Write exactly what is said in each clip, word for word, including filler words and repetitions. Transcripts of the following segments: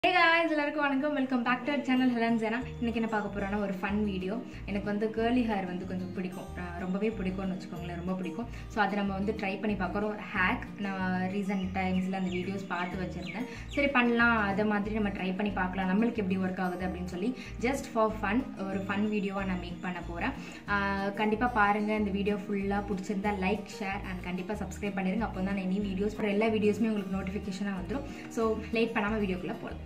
Hey guys, எல்லாருக்கும் வணக்கம். Welcome back to channel Helen Jena. இன்னைக்கு என்ன பார்க்க போறோம்னா ஒரு ஃபன் வீடியோ. எனக்கு வந்து curly hair வந்து கொஞ்சம் பிடிக்கும், ரொம்பவே பிடிக்கும்னு வெச்சுக்கோங்களேன், ரொம்ப பிடிக்கும். ஸோ அதை நம்ம வந்து ட்ரை பண்ணி பார்க்குறோம். ஒரு ஹேக் நான் ரீசன்ட் டைம்ஸில் அந்த வீடியோஸ் பார்த்து வச்சுருந்தேன். சரி பண்ணலாம், அதை மாதிரி நம்ம ட்ரை பண்ணி பார்க்கலாம், நம்மளுக்கு எப்படி ஒர்க் ஆகுது அப்படின்னு சொல்லி ஜஸ்ட் ஃபார் ஃபன் ஒரு ஃபன் வீடியோவாக நான் மேக் பண்ண போகிறேன். கண்டிப்பாக பாருங்கள். இந்த வீடியோ ஃபுல்லாக பிடிச்சிருந்தா லைக், ஷேர் அண்ட் கண்டிப்பாக சப்ஸ்கிரைப் பண்ணிடுங்க. அப்போ தான் நான் இனி வீடியோஸ் போகிற எல்லா வீடியோஸுமே உங்களுக்கு நோட்டிஃபிகேஷனாக வந்துடும். ஸோ லேட் பண்ணாமல் வீடியோக்குள்ளே போகலாம்.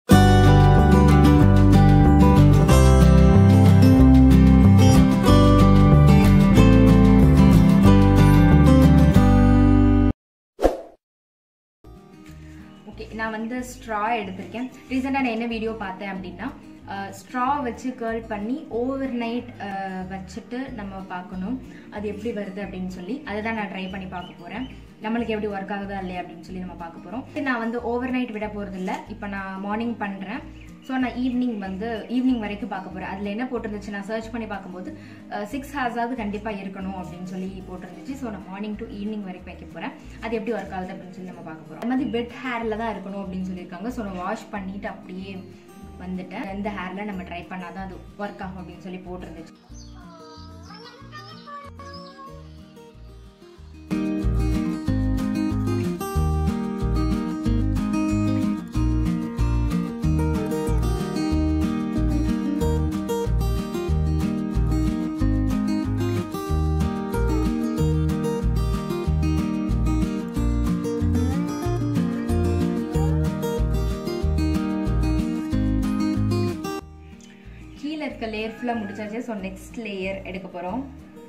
நான் வந்து ஸ்ட்ரா எடுத்திருக்கேன். ரீசெண்டாக நான் என்ன வீடியோ பார்த்தேன் அப்படின்னா, ஸ்ட்ரா வச்சு கேர்ள் பண்ணி ஓவர் நைட் வச்சுட்டு நம்ம பார்க்கணும் அது எப்படி வருது அப்படின்னு சொல்லி. அதை தான் நான் ட்ரை பண்ணி பார்க்க போகிறேன். நம்மளுக்கு எப்படி ஒர்க் ஆகுதா இல்லையா அப்படின்னு சொல்லி நம்ம பார்க்க போகிறோம். நான் வந்து ஓவர் நைட் விட போகிறது இல்லை. இப்போ நான் மார்னிங் பண்ணுறேன். ஸோ நான் ஈவினிங் வந்து ஈவினிங் வரைக்கும் பார்க்க போகிறேன். அதில் என்ன போட்டிருந்துச்சு, நான் சர்ச் பண்ணி பார்க்கும்போது சிக்ஸ் ஹார்ஸாவது கண்டிப்பாக இருக்கணும் அப்படின்னு சொல்லி போட்டிருந்துச்சு. ஸோ நான் மார்னிங் டு ஈவினிங் வரைக்கும் வைக்க போகிறேன். அது எப்படி ஒர்க் ஆகுது அப்படின்னு சொல்லி நம்ம பார்க்க போகிறோம். அது மாதிரி பெட் ஹேரில் தான் இருக்கணும் அப்படின்னு சொல்லியிருக்காங்க. ஸோ நான் வாஷ் பண்ணிவிட்டு அப்படியே வந்துட்டேன். எந்த ஹேரில் நம்ம ட்ரை பண்ணால் தான் அது ஒர்க் ஆகும் அப்படின்னு சொல்லி போட்டிருந்துச்சு. இருக்க லேயர் ஃபுல்லாக முடிச்சாச்சு. ஸோ நெக்ஸ்ட் லேயர் எடுக்க போகிறோம்.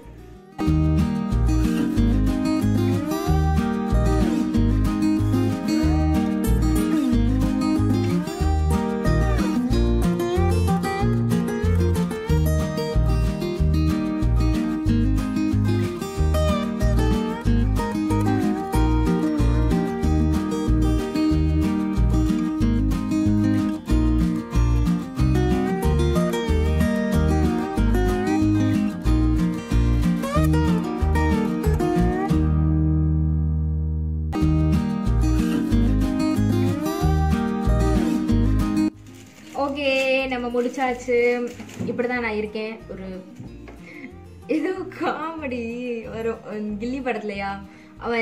ஓகே, நம்ம முடிச்சாச்சு. இப்படிதான் நான் இருக்கேன். ஒரு ஏதோ காமெடி வரும் கில்லி படத்துலயா, அவன்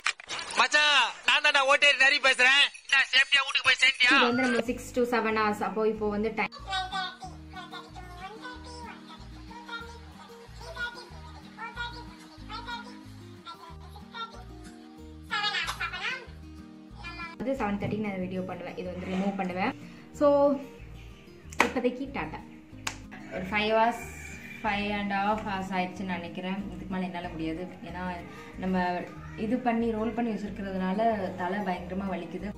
வந்து நம்ம சிக்ஸ் டு செவன் ஹவர்ஸ். அப்போ இப்போ வந்து டைம் வந்து செவன் தேர்ட்டிக்கு நான் வீடியோ பண்ணுவேன். இது வந்து ரிமூவ் பண்ணுவேன். ஸோ இப்போதைக்கு டாட்டா. ஒரு five hours five and half hours ஆயிடுச்சுன்னு நினைக்கிறேன். இதுக்கு மேலே என்னால் முடியாது. ஏன்னா நம்ம இது பண்ணி ரோல் பண்ணி வச்சுருக்கிறதுனால தலை பயங்கரமாக வலிக்குது.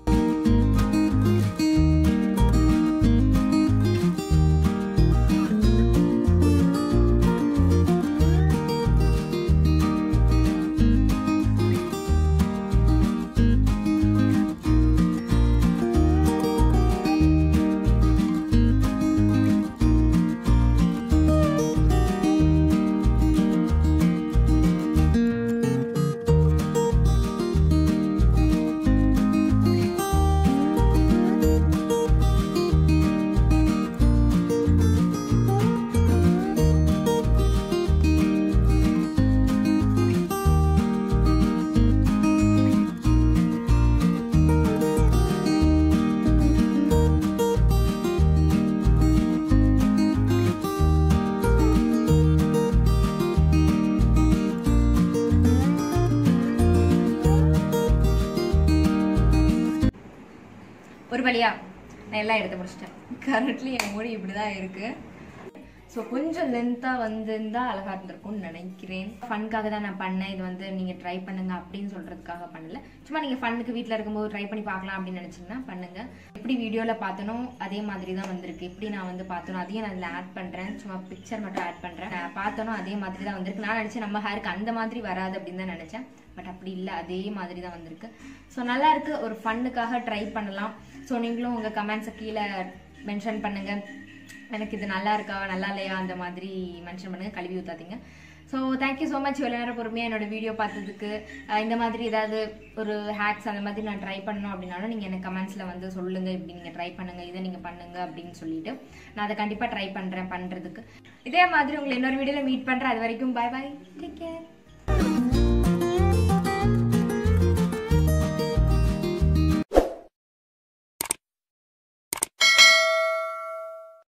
ஒரு வழியா நான் எல்லாம் எடுத்து முடிச்சிட்டேன். கரண்ட்லி என் முடி இப்படிதான் இருக்கு. ஸோ கொஞ்சம் லென்த்தாக வந்திருந்தா அழகா இருந்திருக்கும்னு நினைக்கிறேன். ஃபன்காக தான் நான் பண்ணேன். இது வந்து நீங்கள் ட்ரை பண்ணுங்க அப்படின்னு சொல்றதுக்காக பண்ணல. சும்மா நீங்கள் ஃபன்னுக்கு வீட்டில் இருக்கும்போது ட்ரை பண்ணி பார்க்கலாம் அப்படின்னு நினைச்சீங்கன்னா பண்ணுங்க. எப்படி வீடியோவில் பார்த்தனோ அதே மாதிரி தான் வந்திருக்கு. எப்படி நான் வந்து பார்த்தனோ அதையும் நான் இதில் ஆட் பண்ணுறேன். சும்மா பிக்சர் மட்டும் ஆட் பண்ணுறேன். நான் பார்த்தனோ அதே மாதிரி தான் வந்திருக்கு. நான் நினச்சேன் நம்ம ஹேருக்கு அந்த மாதிரி வராது அப்படின்னு தான் நினச்சேன். பட் அப்படி இல்லை, அதே மாதிரி தான் வந்திருக்கு. ஸோ நல்லா இருக்கு. ஒரு ஃபன்னுக்காக ட்ரை பண்ணலாம். ஸோ நீங்களும் உங்கள் கமெண்ட்ஸை கீழே மென்ஷன் பண்ணுங்க. எனக்கு இது நல்லா இருக்கா நல்லா இல்லையா அந்த மாதிரி மென்ஷன் பண்ணுங்க. கழுவி ஊத்தாதீங்க. ஸோ தேங்க்யூ ஸோ மச் இவ்வளோ நேரம் பொறுமையாக என்னோட வீடியோ பார்த்ததுக்கு. இந்த மாதிரி ஏதாவது ஒரு ஹேக்ஸ் அந்த மாதிரி நான் ட்ரை பண்ணணும் அப்படின்னாலும் நீங்கள் எனக்கு கமெண்ட்ஸில் வந்து சொல்லுங்கள், இப்படி நீங்கள் ட்ரை பண்ணுங்கள், இதை நீங்கள் பண்ணுங்கள் அப்படின்னு சொல்லிட்டு நான் அதை கண்டிப்பாக ட்ரை பண்ணுறேன் பண்ணுறதுக்கு. இதே மாதிரி உங்களை இன்னொரு வீடியோவில் மீட் பண்ணுறேன். அது வரைக்கும் பாய் பாய், டேக் கேர்.